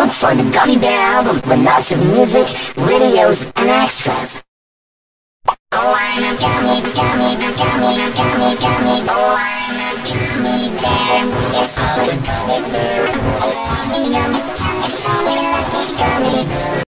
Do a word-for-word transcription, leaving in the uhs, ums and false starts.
Look for the Gummy Bear album with lots of music, videos, and extras. Oh, I'm a gummy, gummy, gummy, gummy, gummy. Oh, I'm a gummy bear. Yes, I'm a gummy bear. Oh, I'm a yummy, tummy, funny, lucky gummy.